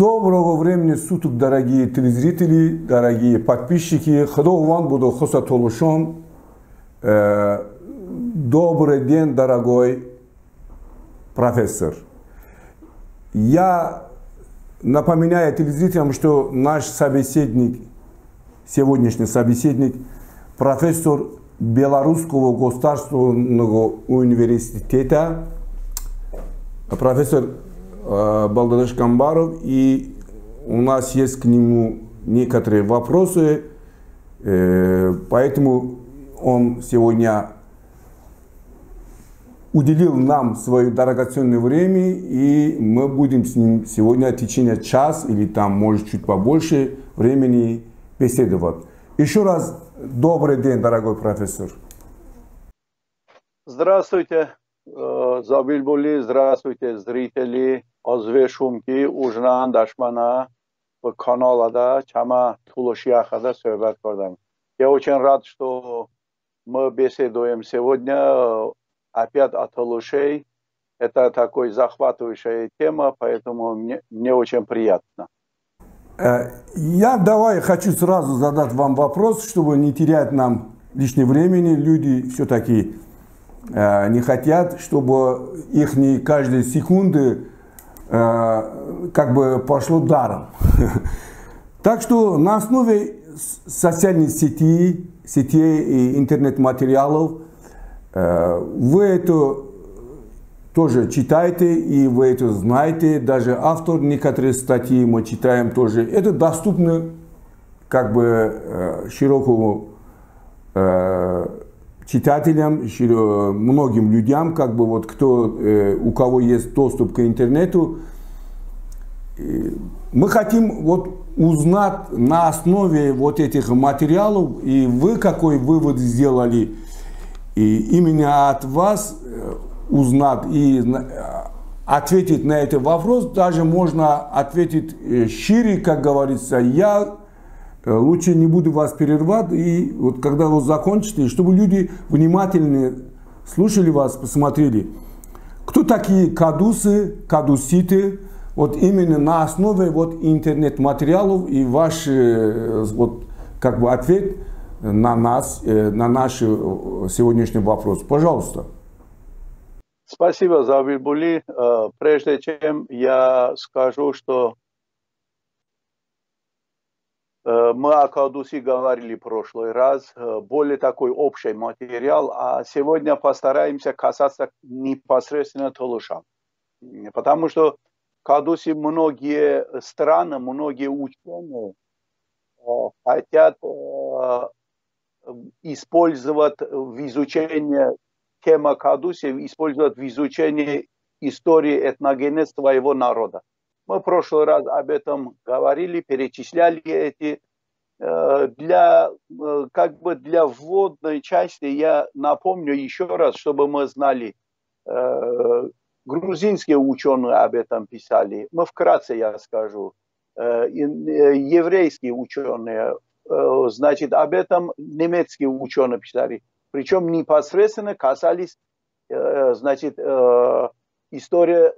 Доброго времени суток, дорогие телезрители, дорогие подписчики. Ходован буду хоса толушон. Добрый день, дорогой профессор. Я напоминаю телезрителям, что наш собеседник, сегодняшний собеседник, профессор Белорусского государственного университета, профессор Балдадыш Камбаров, и у нас есть к нему некоторые вопросы, поэтому он сегодня уделил нам свое драгоценное время, и мы будем с ним сегодня в течение часа или там, может, чуть побольше времени беседовать. Еще раз добрый день, дорогой профессор. Здравствуйте, Забильбули, здравствуйте, зрители. Озвешумки ужнан дашмана в канале Чама Тулошьяхада сөйбат кардам. Я очень рад, что мы беседуем сегодня опять о Тулушей. Это такой захватывающая тема, поэтому мне очень приятно. Я хочу сразу задать вам вопрос, чтобы не терять нам лишнего времени. Люди все-таки не хотят, чтобы их не каждые секунды как бы пошло даром. Так что на основе социальных сетей и интернет-материалов вы это тоже читаете, и вы это знаете. Даже автор некоторых статей мы читаем тоже. Это доступно как бы широкому читателям, многим людям, как бы вот у кого есть доступ к интернету. Мы хотим вот узнать на основе вот этих материалов, и вы какой вывод сделали, и именно от вас узнать и ответить на этот вопрос. Даже можно ответить шире, как говорится. Я лучше не буду вас прерывать, и вот когда вы закончите, чтобы люди внимательно слушали вас, посмотрели, кто такие кадусы, кадуситы, вот именно на основе вот интернет-материалов, и ваш вот как бы ответ на наш сегодняшний вопрос. Пожалуйста. Спасибо, Забильбули. Прежде чем я скажу, что мы о Кадусе говорили в прошлый раз, более такой общий материал, а сегодня постараемся касаться непосредственно Тулуша. Потому что в Кадусе многие страны, многие ученые хотят использовать в изучении темы Кадусе, использовать в изучении истории этногенеза своего народа. Мы в прошлый раз об этом говорили, перечисляли эти. Для вводной части я напомню еще раз, чтобы мы знали. Грузинские ученые об этом писали. Вкратце я скажу. Еврейские ученые, значит, об этом немецкие ученые писали. Причем непосредственно касались, значит, истории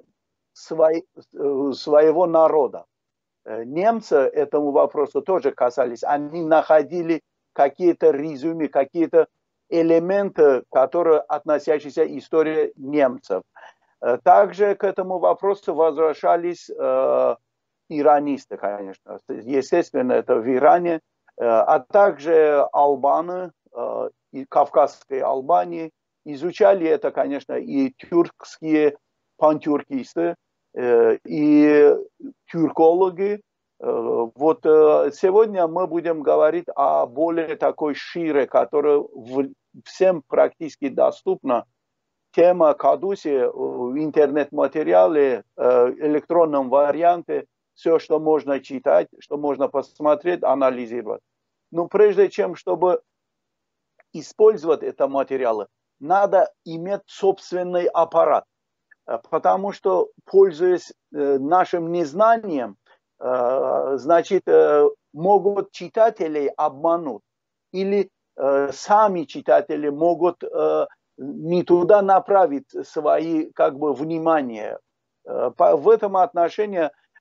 своего народа. Немцы этому вопросу тоже касались. Они находили какие-то резюме, какие-то элементы, которые относящиеся к истории немцев. Также к этому вопросу возвращались иранисты, конечно. Естественно, это в Иране, а также албаны и кавказские Албании. Изучали это, конечно, и тюркские пантюркисты, и тюркологи. Вот сегодня мы будем говорить о более такой шире, которая всем практически доступна. Тема Кадуси в интернет-материале, электронном варианте, все, что можно читать, что можно посмотреть, анализировать. Но прежде чем, чтобы использовать эти материалы, надо иметь собственный аппарат. Потому что, пользуясь нашим незнанием, значит, могут читателей обмануть. Или сами читатели могут не туда направить свои как бы внимание. В этом отношении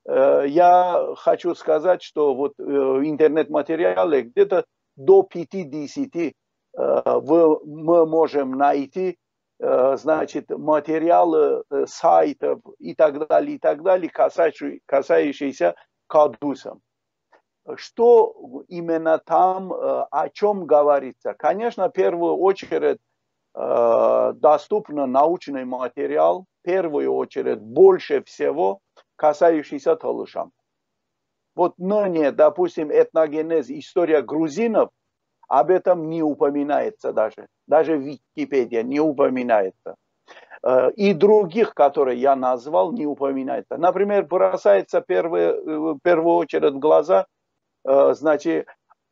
я хочу сказать, что вот интернет-материалы где-то до 50 мы можем найти, значит, материалы сайтов и так далее, касающиеся кадусом. Что именно там, о чем говорится? Конечно, в первую очередь доступен научный материал, в первую очередь больше всего касающийся Талышам. Вот ныне, допустим, этногенез, история грузинов, об этом не упоминается даже. Даже Википедия не упоминается. И других, которые я назвал, не упоминается. Например, бросается в первую очередь в глаза, значит,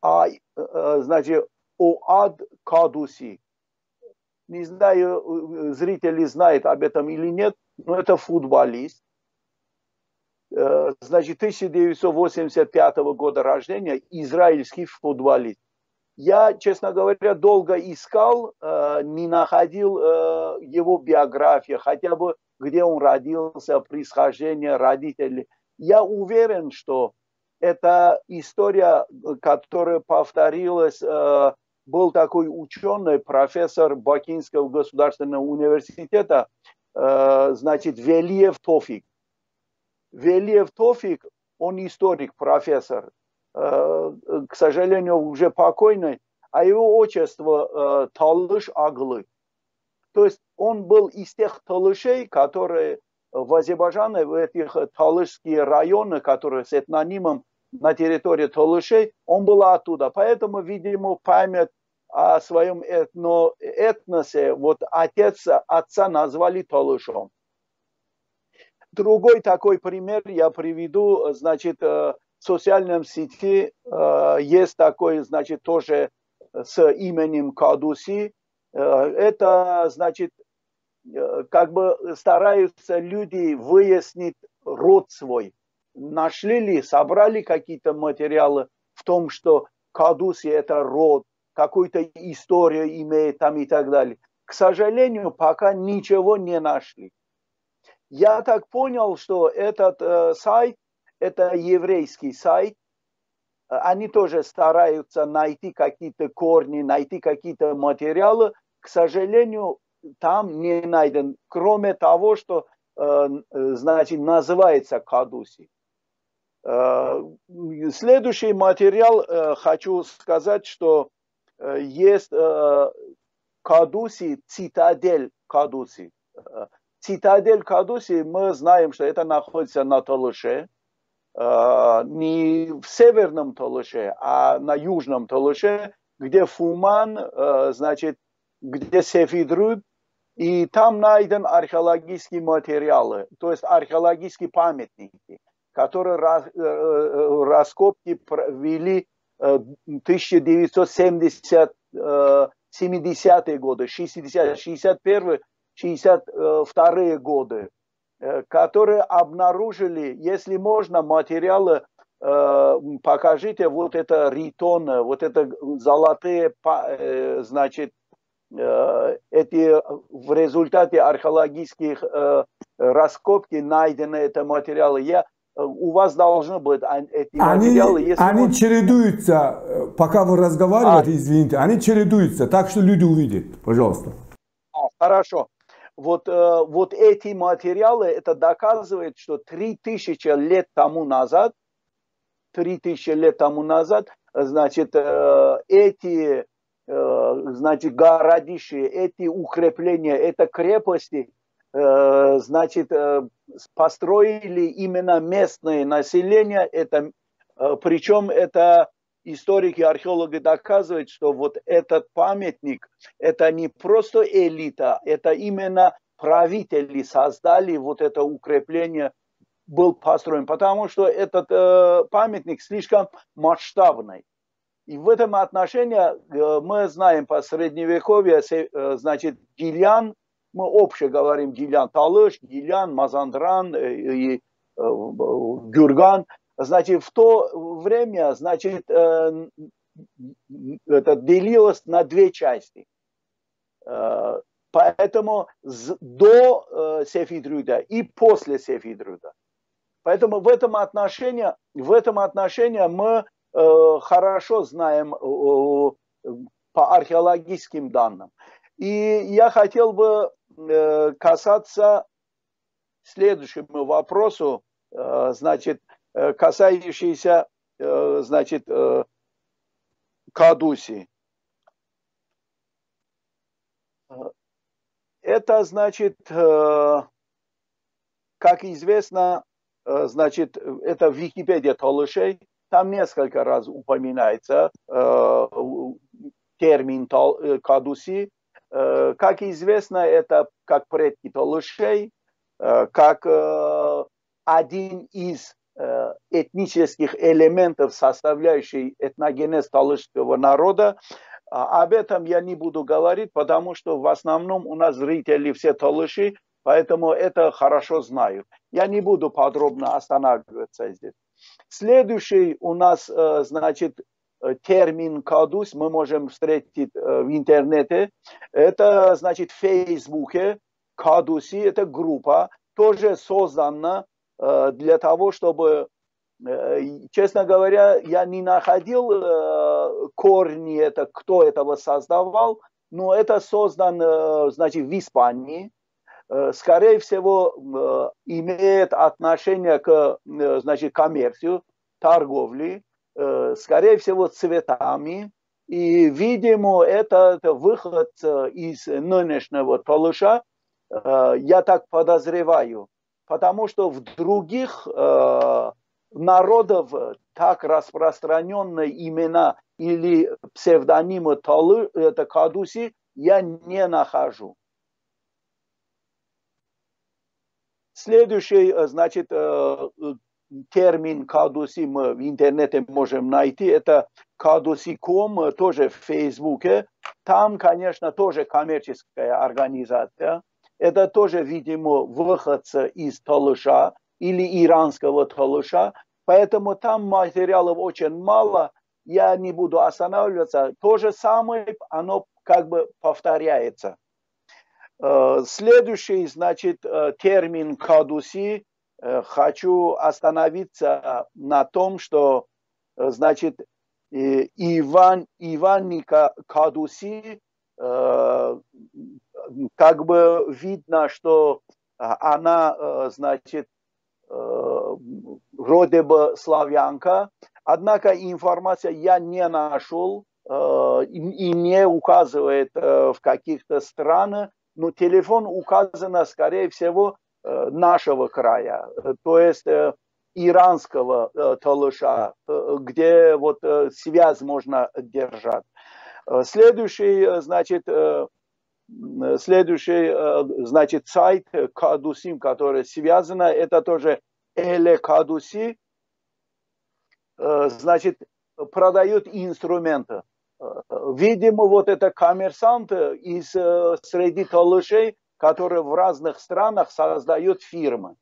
Оад Кадуси. Не знаю, зрители знают об этом или нет, но это футболист. Значит, 1985 года рождения, израильский футболист. Я, честно говоря, долго искал, не находил его биографию, хотя бы где он родился, происхождение, родители. Я уверен, что это история, которая повторилась. Был такой ученый, профессор Бакинского государственного университета, значит, Велиев Тофик. Велиев Тофик, он историк, профессор, к сожалению, уже покойный, а его отчество Талыш Аглы. То есть он был из тех талышей, которые в Азербайджане, в этих талышские районы, которые с этнонимом на территории талышей, он был оттуда. Поэтому, видимо, память о своем этносе, вот отца назвали талышом. Другой такой пример я приведу, значит, в социальном сети есть такой, значит, тоже с именем Кадуси. Это, значит, как бы стараются люди выяснить род свой. Нашли ли, собрали какие-то материалы в том, что Кадуси это род, какую-то историю имеет там и так далее. К сожалению, пока ничего не нашли. Я так понял, что этот сайт, это еврейский сайт. Они тоже стараются найти какие-то корни, найти какие-то материалы. К сожалению, там не найден, кроме того, что, значит, называется Кадуси. Следующий материал, хочу сказать, что есть Кадуси, цитадель Кадуси. Цитадель Кадуси, мы знаем, что это находится на Талыше, не в северном Талыше, а на южном Талыше, где Фуман, значит, где Сефидруд, и там найден археологические материалы, то есть археологические памятники, которые раскопки провели в 1970-е годы, 61-е, 62-е годы, которые обнаружили, если можно, материалы, покажите, вот это ритоны, вот это золотые, значит, эти в результате археологических раскопки найдены это материалы. У вас должны быть эти материалы. Они чередуются, пока вы разговариваете, извините, они чередуются, так что люди увидят, пожалуйста. Хорошо. Вот эти материалы, это доказывает, что 3000 лет тому назад, значит, эти, значит, городища, эти укрепления, это крепости, значит, построили именно местное население, причем это историки, археологи доказывают, что вот этот памятник, это не просто элита, это именно правители создали вот это укрепление, был построен, потому что этот памятник слишком масштабный. И в этом отношении мы знаем по средневековью, значит, Гилян, мы общее говорим Гилян Талыш, Гилян, Мазандран и Гюрган. Значит, в то время, значит, это делилось на две части. Поэтому до Сефидруда и после Сефидруда. Поэтому в этом отношении мы хорошо знаем по археологическим данным. И я хотел бы касаться следующему вопросу, значит, касающийся, значит, Кадуси. Это, значит, как известно, значит, это Википедия Толышей, там несколько раз упоминается термин Кадуси. Как известно, это как предки Толышей, как один из этнических элементов, составляющих этногенез талышского народа. Об этом я не буду говорить, потому что в основном у нас зрители все талыши, поэтому это хорошо знают. Я не буду подробно останавливаться здесь. Следующий у нас, значит, термин «кадус» мы можем встретить в интернете. Это, значит, в Фейсбуке. Кадуси – это группа, тоже создана для того, чтобы, честно говоря, я не находил корни, это, кто этого создавал, но это создано, значит, в Испании. Скорее всего, имеет отношение к, значит, коммерцию, торговле, скорее всего, цветами. И, видимо, это выход из нынешнего Талыша, я так подозреваю, потому что в других народов так распространенные имена или псевдонимы Талы, это Кадуси, я не нахожу. Следующий, значит, термин Кадуси мы в интернете можем найти, это Кадуси.ком, тоже в Фейсбуке. Там, конечно, тоже коммерческая организация. Это тоже, видимо, выходцы из Талыша или иранского Талыша. Поэтому там материалов очень мало. Я не буду останавливаться. То же самое, оно как бы повторяется. Следующий, значит, термин Кадуси. Хочу остановиться на том, что, значит, Иваника Кадуси, как бы видно, что она, значит, вроде бы славянка, однако информация я не нашел и не указывает в каких-то странах, но телефон указано, скорее всего, нашего края, то есть иранского Талыша, где вот связь можно держать. Следующий, значит, сайт Кадусим, который связан, это тоже Эле Кадуси, значит, продают инструменты. Видимо, вот это коммерсант из среди талышей, которые в разных странах создают фирмы.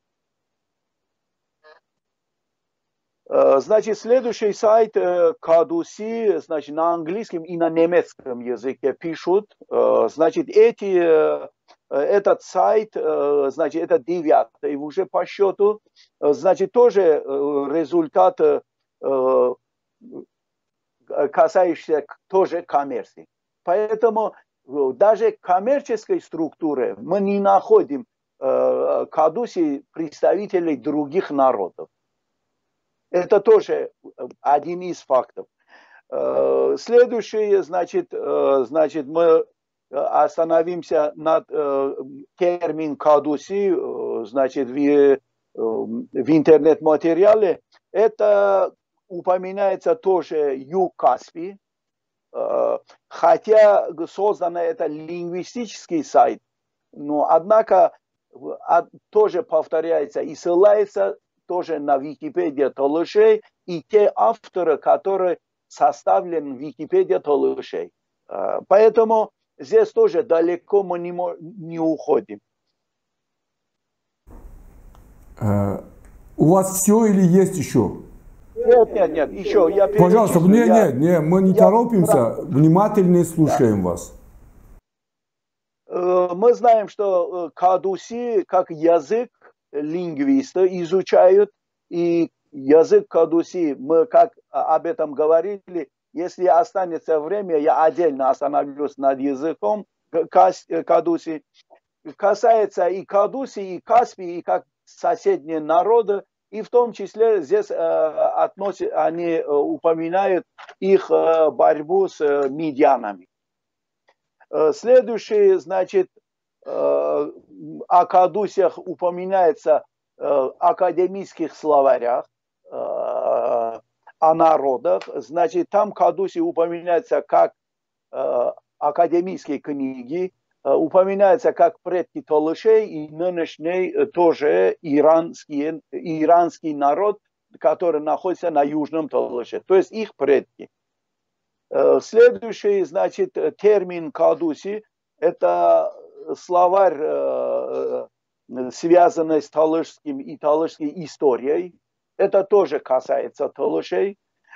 Значит, следующий сайт Кадуси, значит, на английском и на немецком языке пишут. Значит, этот сайт, значит, это 9-й уже по счету, значит, тоже результат, касающийся тоже коммерции. Поэтому даже в коммерческой структуре мы не находим Кадуси представителей других народов. Это тоже один из фактов. Следующий, значит, мы остановимся над термин Кадуси, значит, в интернет-материале. Это упоминается тоже Юг Каспий, хотя создан это лингвистический сайт, но однако тоже повторяется и ссылается тоже на Википедию Талышей и те авторы, которые составлены в Википедии Талышей. Поэтому здесь тоже далеко мы не уходим. У вас все или есть еще? Нет, еще. Я Пожалуйста, не, мы не торопимся, внимательно слушаем вас. Мы знаем, что Кадуси как язык лингвисты изучают, И язык кадуси, мы как об этом говорили, если останется время, я отдельно остановлюсь над языком кадуси. Касается и кадуси, и Каспий, и как соседние народы, и в том числе здесь они упоминают их борьбу с медианами. Следующий, значит, о кадусях упоминается в академических словарях о народах. Значит, там кадуси упоминаются как академические книги, упоминается как предки Талышей и нынешний тоже иранский народ, который находится на Южном Талыше, то есть их предки. Следующий, значит, термин кадуси – это словарь, связанный с талышским и талышской историей. Это тоже касается Талышей.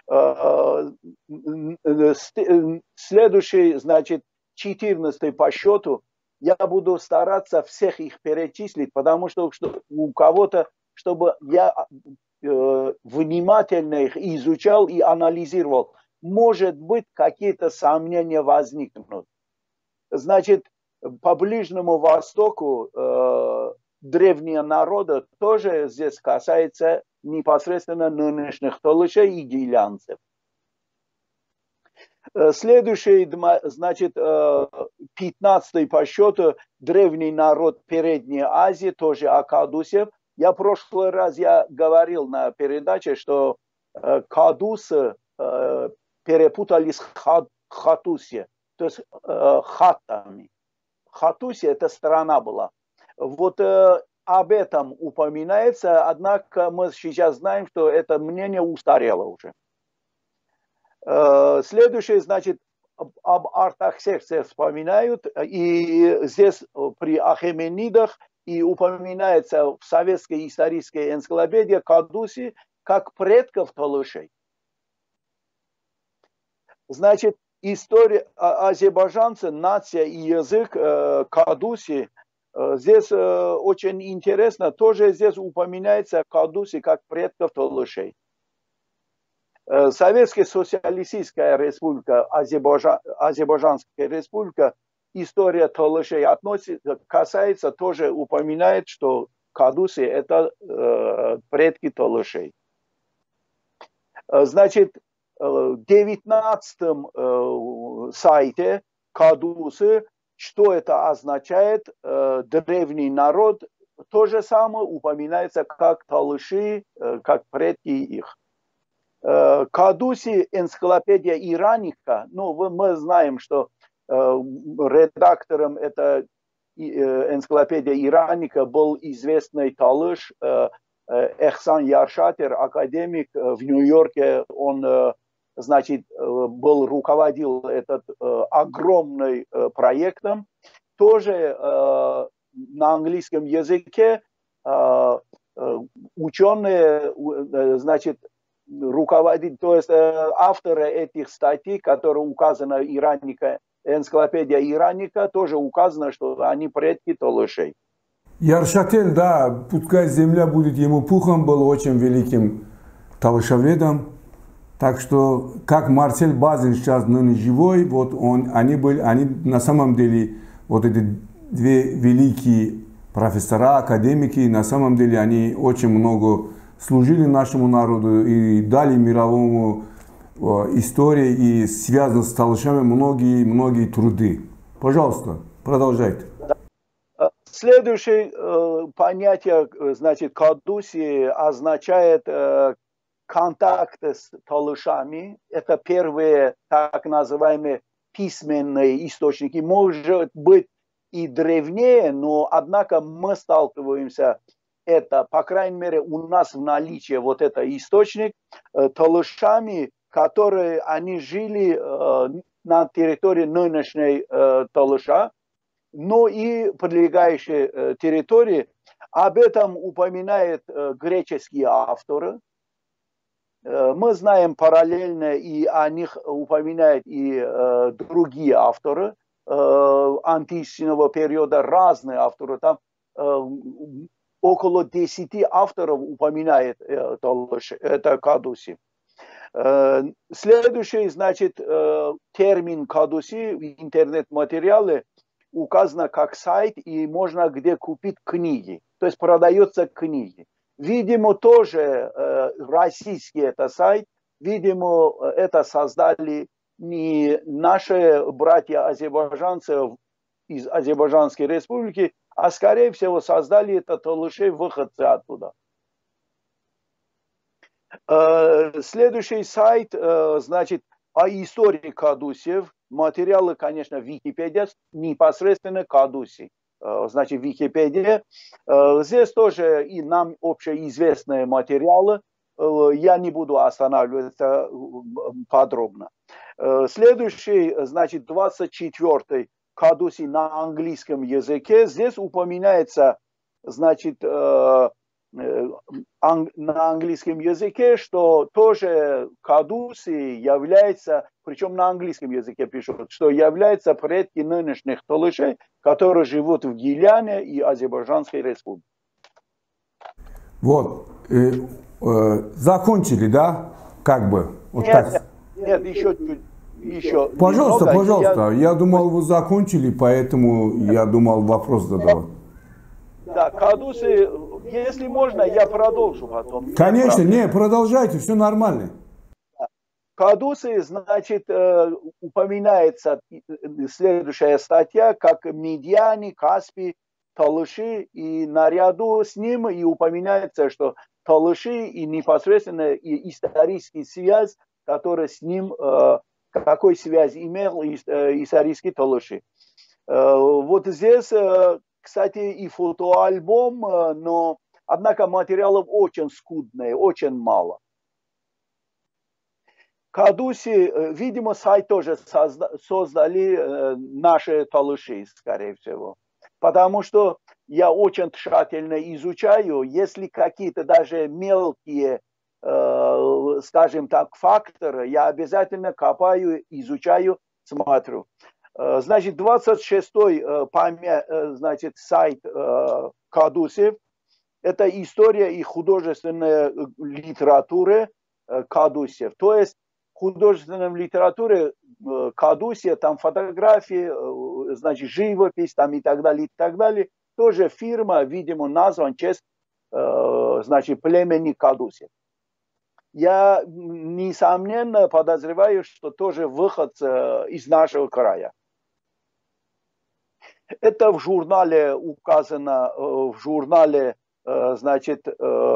Следующий, значит, 14 по счету, я буду стараться всех их перечислить, потому что у кого-то, чтобы я внимательно их изучал и анализировал, может быть, какие-то сомнения возникнут. Значит, по Ближнему Востоку древние народы тоже здесь касается непосредственно нынешних талышей и гилянцев. Следующий, значит, 15 по счету, древний народ Передней Азии, тоже о кадусев. В прошлый раз говорил на передаче, что кадусы перепутали с хатуси, то есть хатами. Хатуси это страна была. Вот об этом упоминается, однако мы сейчас знаем, что это мнение устарело уже. Следующее, значит, об Артаксерксе вспоминают, и здесь при Ахеменидах и упоминается в советской исторической энциклопедии кадуси как предков талышей. Значит, история азербайджанца, нация и язык кадуси, здесь очень интересно, тоже здесь упоминается кадуси как предков талышей. Советская социалистическая республика, Азербайджанская республика, история талышей касается, тоже упоминает, что кадуси это предки талышей. Значит, в 19 сайте кадусы, что это означает, древний народ, то же самое упоминается как талыши, как предки их. Кадуси, энциклопедия Ираника, ну, мы знаем, что редактором этой энциклопедии Ираника был известный талыш Эхсан Яршатер, академик в Нью-Йорке. Он, значит, руководил этот огромный проектом. Тоже на английском языке ученые, значит, руководить, то есть авторы этих статей, которые указаны Ираника, энциклопедия Ираника, тоже указано, что они предки талышей. Яршатель, да, пускай земля будет ему пухом, был очень великим талышеведом. Так что, как Марсель Базин сейчас ныне живой, вот они на самом деле, вот эти две великие профессора, академики, на самом деле они очень много служили нашему народу и дали мировому истории и связаны с талышами многие труды. Пожалуйста, продолжайте. Следующее понятие, значит, кадуси означает контакт с талышами. Это первые так называемые письменные источники. Может быть и древнее, но однако мы сталкиваемся это, по крайней мере, у нас в наличии вот это источник талышами, которые они жили на территории нынешней Талыша, но и прилегающей территории. Об этом упоминают греческие авторы. Мы знаем параллельно, и о них упоминают и другие авторы античного периода, разные авторы. Там около 10 авторов упоминает это Кадуси. Следующий, значит, термин Кадуси в интернет-материале указано как сайт, и можно где купить книги. То есть продаются книги. Видимо, тоже российский это сайт. Видимо, это создали не наши братья-азербайджанцы из Азербайджанской республики, а скорее всего создали это талыши, выходцы оттуда. Следующий сайт, значит, о истории Кадусев. Материалы, конечно, Википедия, непосредственно Кадуси. Значит, Википедия. Здесь тоже и нам общеизвестные материалы. Я не буду останавливаться подробно. Следующий, значит, 24-й Кадуси на английском языке. Здесь упоминается, значит, на английском языке, что тоже Кадуси является, причем на английском языке пишут, что является предки нынешних талышей, которые живут в Гиляне и Азербайджанской республике. Вот. Закончили, да? Как бы. Вот нет, так. Нет, еще. Пожалуйста, немного. пожалуйста. Я думал, вы закончили, поэтому я думал вопрос задавать. Да, Кадуси, если можно, я продолжу потом. Конечно, не, продолжайте, все нормально. Кадуси, значит, упоминается следующая статья, как Медиане, Каспий, Талыши, и наряду с ним и упоминается, что Талыши и непосредственно и историческая связь, которая с ним, какой связь имел исторический Талыши. Вот здесь, кстати, и фотоальбом, но, однако, материалов очень скудные, очень мало. Кадуси, видимо, сайт тоже создали наши талыши, скорее всего. Потому что я очень тщательно изучаю, если какие-то даже мелкие, скажем так, факторы, я обязательно копаю, изучаю, смотрю. Значит, 26-й значит, сайт Кадуси – это история и художественная литература Кадусев. То есть в художественной литературе Кадусия, там фотографии, значит, живопись там и так далее, тоже фирма, видимо, названа в честь, значит, племени Кадусев. Я, несомненно, подозреваю, что тоже выход из нашего края. Это в журнале указано, в журнале, значит,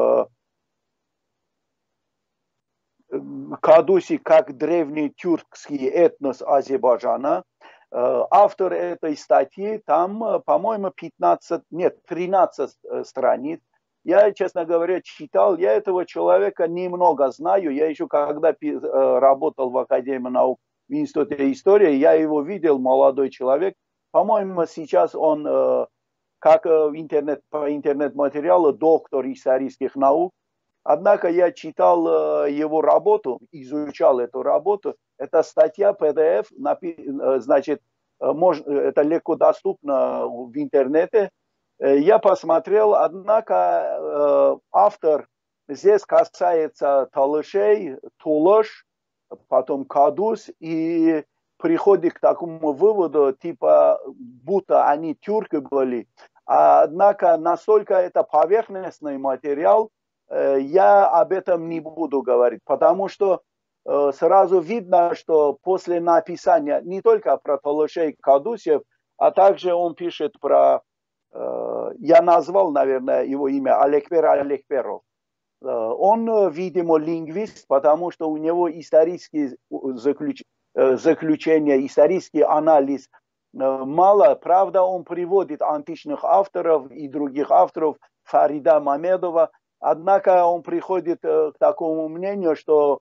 Кадуси как древний тюркский этнос Азербайджана. Автор этой статьи, там, по-моему, 13 страниц. Я, честно говоря, читал, я этого человека немного знаю. Я еще когда работал в Академии наук в Институте истории, я его видел, молодой человек. По-моему, сейчас он, как по интернет-материалу, доктор исторических наук. Однако я читал его работу, изучал эту работу. Это статья PDF, значит, это легко доступно в интернете. Я посмотрел, однако автор здесь касается талышей, Тулыш, потом Кадус, и приходит к такому выводу, типа, будто они тюрки были. Однако настолько это поверхностный материал, я об этом не буду говорить, потому что сразу видно, что после написания не только про Талышей Кадусев, а также он пишет про, я назвал, наверное, его имя, Алекпер Алекперов. Он, видимо, лингвист, потому что у него исторические заключения, исторический анализ мало. Правда, он приводит античных авторов и других авторов, Фарида Мамедова. Однако он приходит к такому мнению, что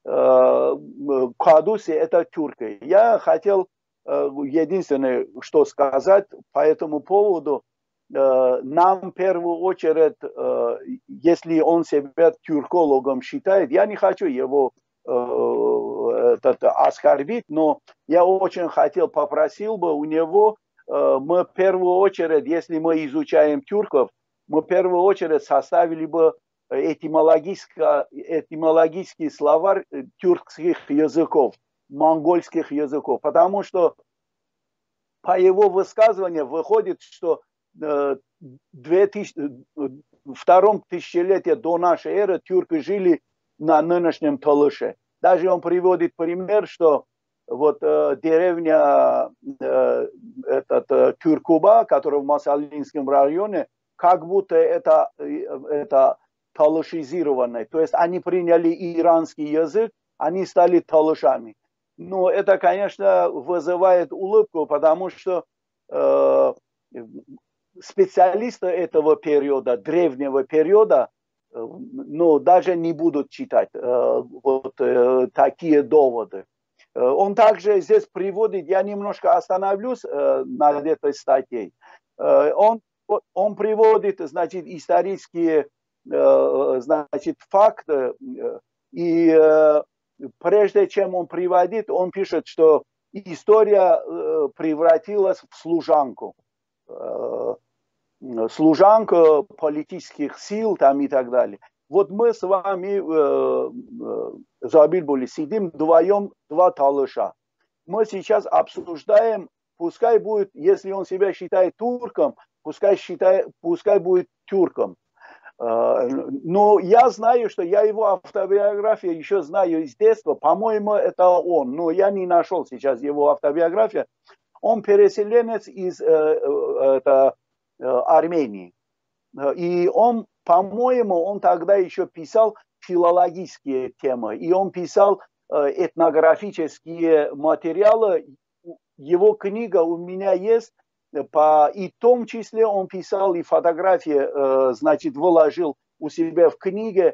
Кадуси это тюрки. Я хотел единственное, что сказать по этому поводу. Нам в первую очередь, если он себя тюркологом считает, я не хочу его оскорбить, но я очень попросил бы у него, мы в первую очередь, если мы изучаем тюрков, мы в первую очередь составили бы этимологический словарь тюркских языков, монгольских языков, потому что по его высказыванию выходит, что в втором тысячелетии до нашей эры тюрки жили на нынешнем Талыше. Даже он приводит пример, что вот деревня Кюркуба, которая в Масалинском районе, как будто это талышизированное. То есть они приняли иранский язык, они стали талышами. Но это, конечно, вызывает улыбку, потому что специалисты этого периода, древнего периода, даже не будут читать такие доводы. Он также здесь приводит, я немножко остановлюсь над этой статьей, он приводит, значит, исторические, значит, факты, и прежде чем он приводит, он пишет, что история превратилась в служанку политических сил там и так далее. Вот мы с вами, Забилбули, сидим вдвоем, два талыша. Мы сейчас обсуждаем, пускай будет, если он себя считает турком, пускай будет тюрком. Но я знаю, что я его автобиографию еще знаю из детства. По-моему, это он. Но я не нашел сейчас его автобиографию. Он переселенец из Армении. И он, по-моему, он тогда еще писал филологические темы. И он писал этнографические материалы. Его книга у меня есть. И в том числе он писал и фотографии, значит, выложил у себя в книге,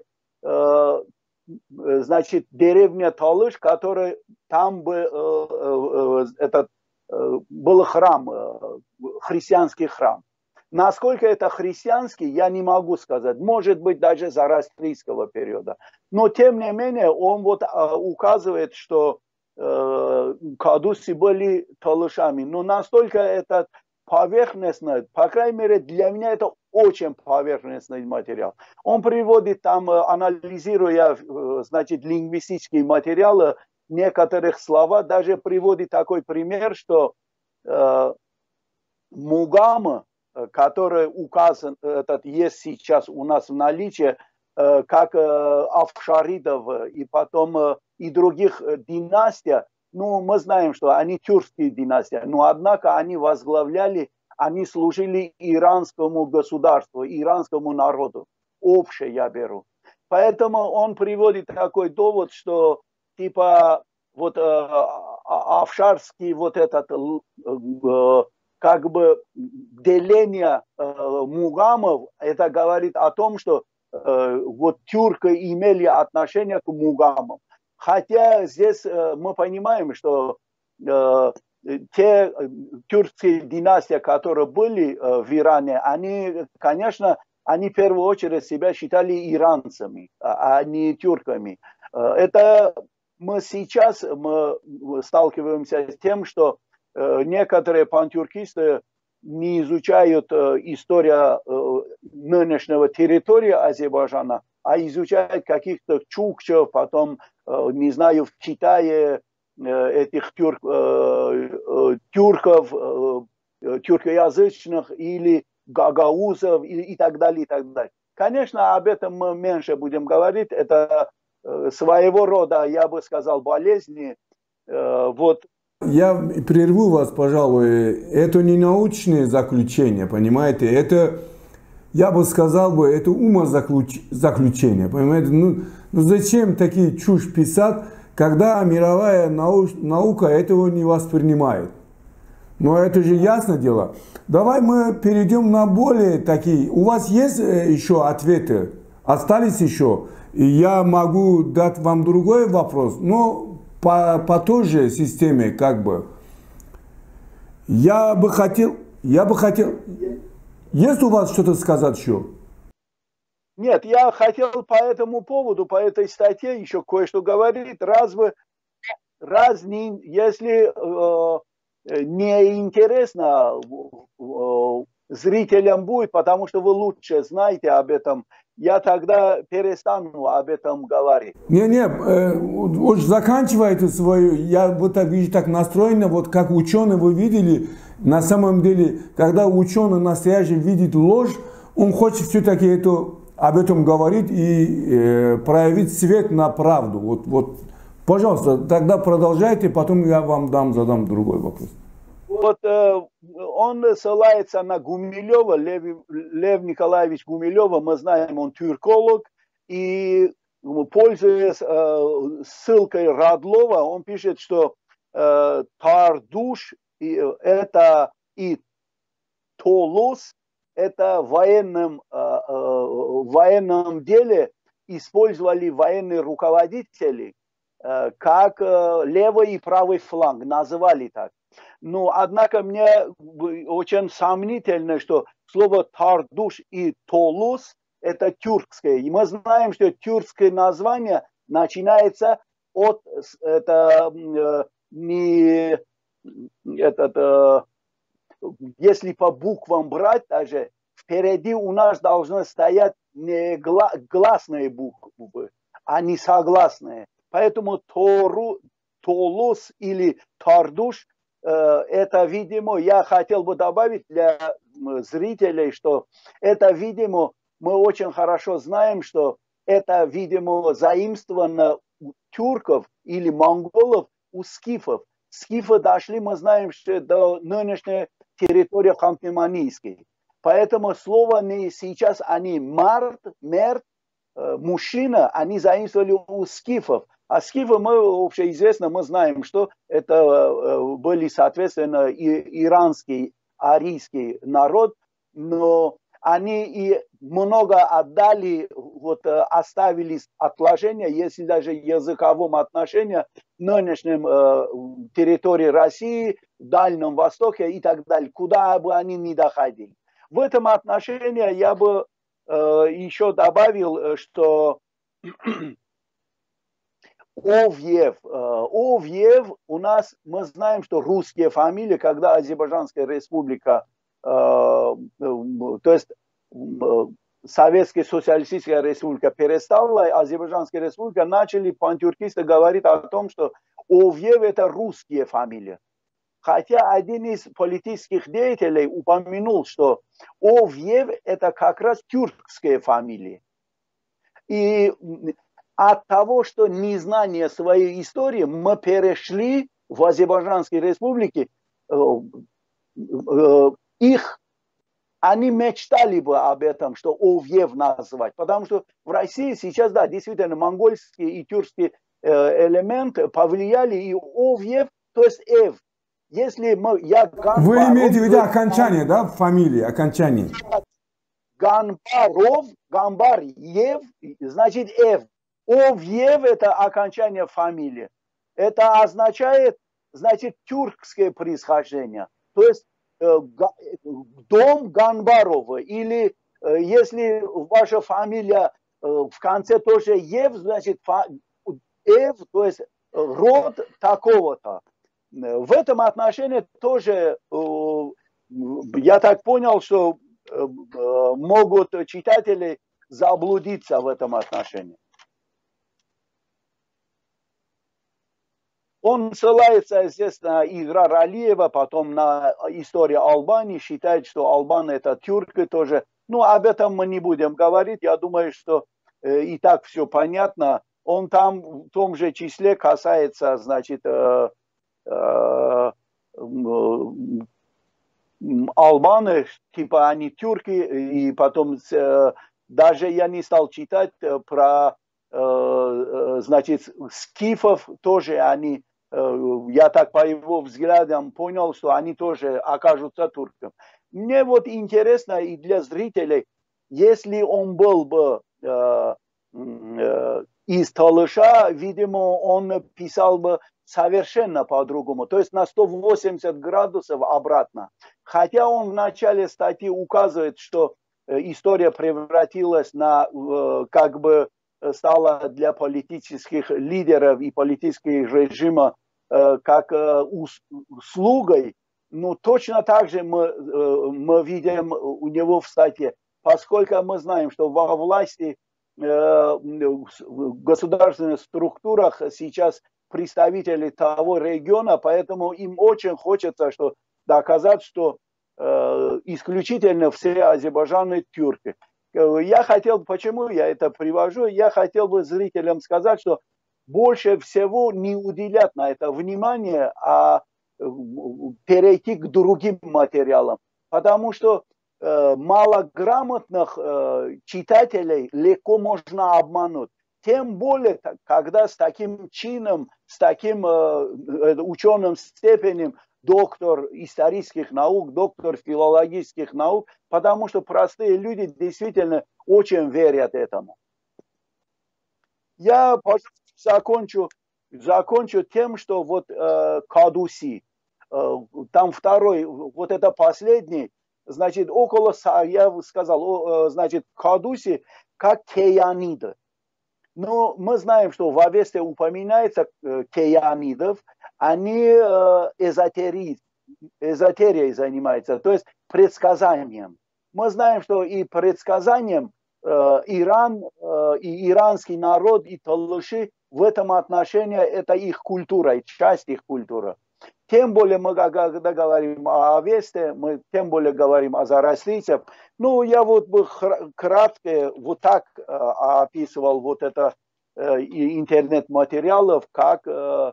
значит, деревня Талыш, которая там был храм, христианский храм. Насколько это христианский, я не могу сказать. Может быть, даже зороастрийского периода. Но, тем не менее, он вот указывает, что кадуси были талышами. Но настолько это поверхностно, по крайней мере, для меня это очень поверхностный материал. Он приводит там, анализируя, значит, лингвистические материалы, некоторых слова, даже приводит такой пример, что Мугама, который указан, есть сейчас у нас в наличии, как Афшаридов и потом и других династий, ну, мы знаем, что они тюркские династии, но однако они возглавляли, они служили иранскому государству, иранскому народу. Общее я беру. Поэтому он приводит такой довод, что типа вот афшарский вот этот как бы деление мугамов, это говорит о том, что вот тюрки имели отношение к мугамам. Хотя здесь мы понимаем, что те тюркские династии, которые были в Иране, они, конечно, они в первую очередь себя считали иранцами, а не тюрками. Это мы сейчас сталкиваемся с тем, что некоторые пантюркисты не изучают историю нынешнего территории Азербайджана, а изучают каких-то чукчев, потом, не знаю, в Китае этих тюрков, тюркоязычных или гагаузов и так далее, и так далее. Конечно, об этом мы меньше будем говорить. Это своего рода, я бы сказал, болезни. Вот. Я прерву вас, пожалуй. Это не научное заключение, понимаете? Это, я бы сказал, это умозаключение, понимаете? Ну зачем такие чушь писать, когда мировая наука этого не воспринимает? Но это же ясно дело. Давай мы перейдем на более такие. У вас есть еще ответы? Остались еще? И я могу дать вам другой вопрос, но по той же системе, как бы. Я бы хотел. Есть у вас что-то сказать еще? Нет, я хотел по этому поводу, по этой статье еще кое-что говорить. Если не интересно зрителям будет, потому что вы лучше знаете об этом, я тогда перестану об этом говорить. Вот заканчивайте свою, я вот так вижу, так настроено, вот как ученый вы видели, на самом деле, когда ученый настоящий видит ложь, он хочет все-таки об этом говорить и проявить свет на правду. Вот, пожалуйста, тогда продолжайте, потом я вам задам другой вопрос. Вот он ссылается на Гумилева, Лев Николаевич Гумилева, мы знаем, он тюрколог, и пользуясь ссылкой Радлова, он пишет, что Тардуш это и Толос, это в военном деле использовали военные руководители как левый и правый фланг, называли так. Но, однако, мне очень сомнительно, что слово Тардуш и Толус – это тюркское. И мы знаем, что тюркское название начинается от, если по буквам брать, даже впереди у нас должны стоять не гласные буквы, а не согласные. Поэтому Толус или Тардуш это, видимо, я хотел бы добавить для зрителей, что это, видимо, мы очень хорошо знаем, что это, видимо, заимствовано у тюрков или монголов, у скифов. Скифы дошли, мы знаем, что до нынешней территории Ханты-Мансийской. Поэтому слово не сейчас, они мерт, мужчина, они заимствовали у скифов. А скифы, мы общеизвестно, мы знаем, что это были, соответственно, иранский, арийский народ, но они и много отдали, оставили отложения, если даже в языковом отношении, нынешнем территории России, Дальнем Востоке и так далее, куда бы они ни доходили. В этом отношении я бы еще добавил, что Овьев у нас, мы знаем, что русские фамилии, когда Азербайджанская республика, то есть Советская социалистическая республика перестала, Азербайджанская республика, начали пантюркисты говорить о том, что Овьев это русские фамилии. Хотя один из политических деятелей упомянул, что Овьев это как раз тюркские фамилии. И от того, что незнание своей истории, мы перешли в Азербайджанской республике, они мечтали бы об этом, что Овьев назвать. Потому что в России сейчас, да, действительно, монгольские и тюркские элементы повлияли, и Овьев, то есть Эв. Если Вы имеете в виду окончание, да, фамилии, окончание? Гамбарев, значит Эв. Овьев это окончание фамилии. Это означает, значит, тюркское происхождение. То есть дом Ганбарова. Или если ваша фамилия в конце тоже Ев, значит Эв, то есть род такого-то. В этом отношении тоже, я так понял, что могут читатели заблудиться в этом отношении. Он ссылается, здесь на Играр Алиева, потом на историю Албании, считает, что Албан это тюрки тоже. Ну, об этом мы не будем говорить. Я думаю, что и так все понятно. Он там в том же числе касается, значит, албаны, типа они тюрки, и потом даже я не стал читать про, значит, скифов, тоже они, я так по его взглядам понял, что они тоже окажутся турками. Мне вот интересно и для зрителей, если он был бы из Талыша, видимо, он писал бы совершенно по-другому, то есть на 180 градусов обратно. Хотя он в начале статьи указывает, что история превратилась на, как бы стала для политических лидеров и политических режимов как услугой, Ну, точно так же мы видим у него в статье, поскольку мы знаем, что во власти в государственных структурах сейчас представители того региона, поэтому им очень хочется доказать, что исключительно все азербайджаны тюрки. Почему я это привожу? Я хотел бы зрителям сказать, что больше всего не уделять на это внимание, а перейти к другим материалам. Потому что малограмотных читателей легко можно обмануть. Тем более, когда с таким чином, с таким ученым степенем доктор исторических наук, доктор филологических наук, потому что простые люди действительно очень верят этому. Я, пожалуйста, закончу тем, что вот Кадуси, там второй, вот это последний, значит, я сказал, значит, Кадуси как Теяниды. Но мы знаем, что в Авесте упоминается Теянидов, они эзотерией занимаются, то есть предсказанием. Мы знаем, что и предсказанием Иран, и иранский народ, и талыши в этом отношении это их культура, часть их культуры. Тем более мы, когда говорим о Авесте, мы тем более говорим о зороастрийцах. Ну, я вот бы кратко вот так описывал вот это интернет-материалов, как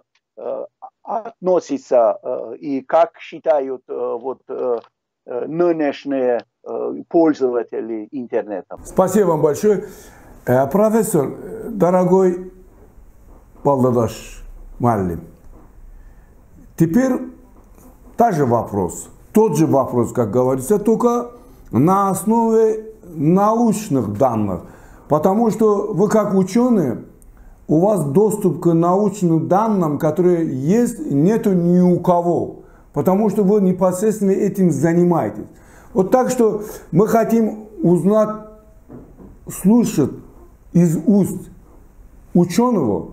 относится и как считают вот нынешние пользователи интернетом. Спасибо вам большое. Профессор, дорогой Балдадаш Маллим, теперь тот же вопрос, как говорится, только на основе научных данных. Потому что вы как ученые, у вас доступ к научным данным, которые есть, нету ни у кого. Потому что вы непосредственно этим занимаетесь. Вот так что мы хотим узнать, слушать из уст ученого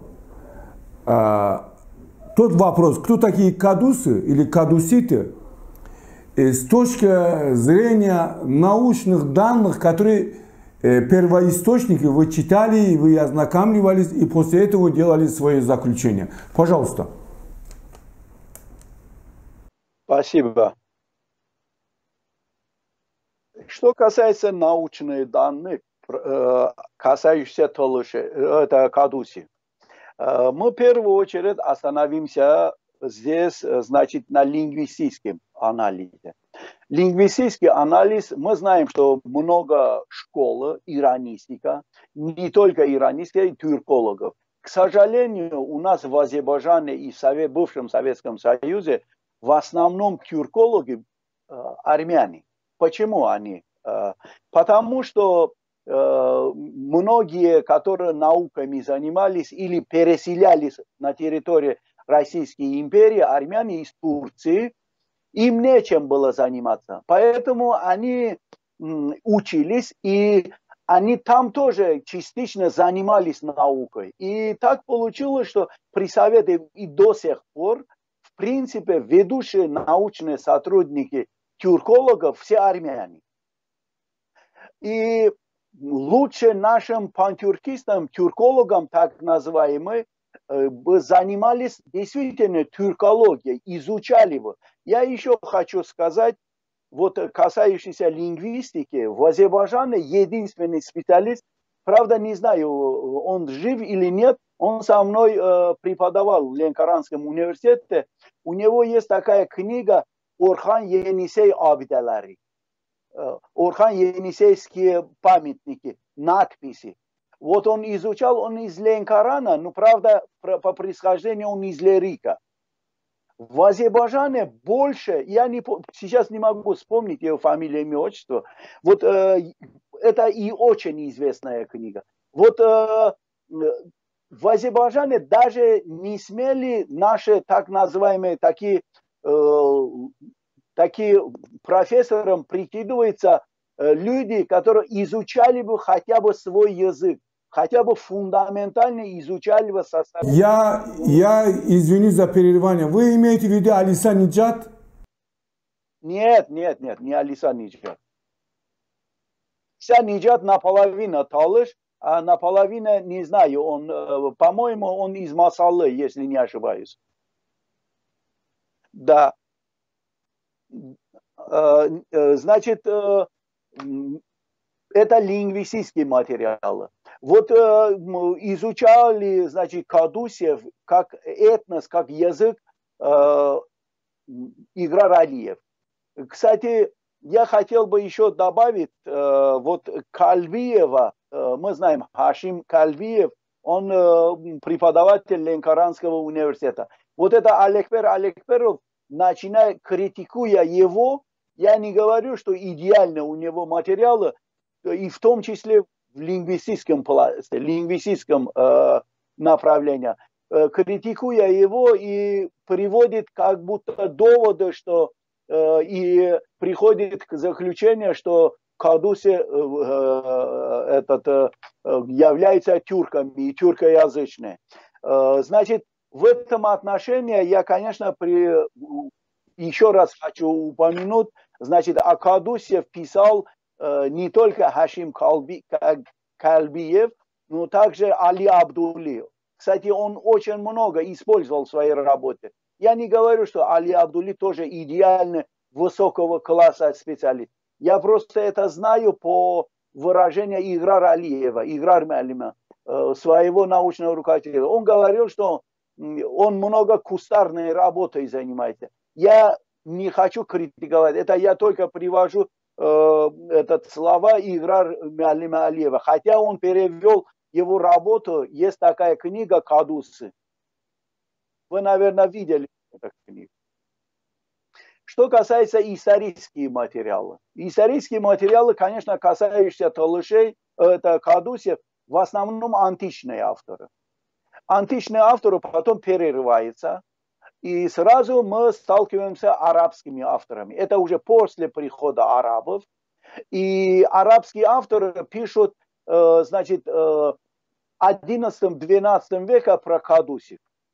тот вопрос, кто такие кадусы или кадуситы, с точки зрения научных данных, которые первоисточники вы читали, вы ознакомливались и после этого делали свои заключения. Пожалуйста. Спасибо. Что касается научных данных, касающихся Талыши, это Кадуси, мы в первую очередь остановимся здесь, значит, на лингвистическом анализе. Лингвистический анализ, мы знаем, что много школ иранистика, не только иранистика, и тюркологов. К сожалению, у нас в Азербайджане и в бывшем Советском Союзе в основном тюркологи армяне. Почему они? Потому что многие, которые науками занимались или переселялись на территории Российской империи, армяне из Турции, им нечем было заниматься. Поэтому они учились, и они там тоже частично занимались наукой. И так получилось, что при Совете и до сих пор, в принципе, ведущие научные сотрудники тюркологов все армяне. И лучше нашим пантюркистам, тюркологам, так называемым, занимались действительно тюркологией, изучали его. Я еще хочу сказать, вот касающийся лингвистики, в Азербайджане единственный специалист, правда не знаю, он жив или нет, он со мной преподавал в Ленкоранском университете, у него есть такая книга «Орхан Енисей Абиделари». Орхан Енисейские памятники, надписи. Вот он изучал, он из Ленкорана, но правда по происхождению он из Лерика. В Азербайджане больше, сейчас не могу вспомнить его фамилию, имя, отчество. Вот это и очень известная книга. Вот в Азербайджане даже не смели наши так называемые такие профессорам прикидываются люди, которые изучали бы хотя бы свой язык, хотя бы фундаментально изучали бы состав. Я извини за перерывание. Вы имеете в виду Алиса Ниджат? Нет, не Алиса Ниджат. Вся Ниджат наполовину талыш, а наполовину, не знаю, он, по-моему, он из Масалы, если не ошибаюсь. Да. Значит, это лингвистические материалы. Вот изучали, значит, кадусев как этнос, как язык Играр Алиев. Кстати, я хотел бы еще добавить, вот Кальвиева, мы знаем, Хашим Кальвиев, он преподаватель Ленкоранского университета. Вот это Алекпер Алекперов, начиная, критикуя его, я не говорю, что идеально у него материалы, и в том числе в лингвистическом направлении, критикуя его и приводит как будто доводы, что и приходит к заключению, что Кадуси является тюрками и тюркоязычные. Значит, в этом отношении я, конечно, еще раз хочу упомянуть, значит, о Кадусе писал не только Хашим Кальбиев, но также Али Абдулли. Кстати, он очень много использовал в своей работе. Я не говорю, что Али Абдулли тоже идеально высокого класса специалист. Я просто это знаю по выражению Играра Алиева, Играр Мялима, своего научного руководителя. Он говорил, что он много кустарной работой занимается. Я не хочу критиковать, это я только привожу слова Играр Мялима Алиева. Хотя он перевел его работу, есть такая книга «Кадусы». Вы, наверное, видели эту книгу. Что касается исторических материалов. Исторические материалы, конечно, касающиеся талышей, это Кадусев, в основном античные авторы. Античные авторы потом перерываются, и сразу мы сталкиваемся с арабскими авторами. Это уже после прихода арабов. И арабские авторы пишут, значит, 11-12 века про Кадусев.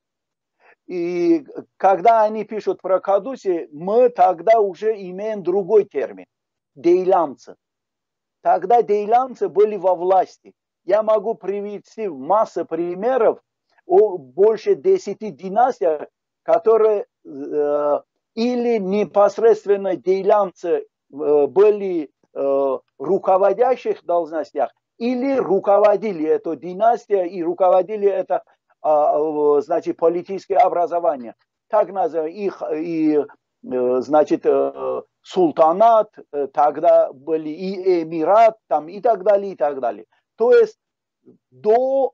И когда они пишут про Кадуси, мы тогда уже имеем другой термин – дейлямцы. Тогда дейлямцы были во власти. Я могу привести массу примеров о больше 10 династий, которые или непосредственно дейлямцы были в руководящих должностях, или руководили эту династию и руководили это, значит, политическое образование. Так называем их, и, значит, султанат, тогда были и эмират, там, и так далее, и так далее. То есть до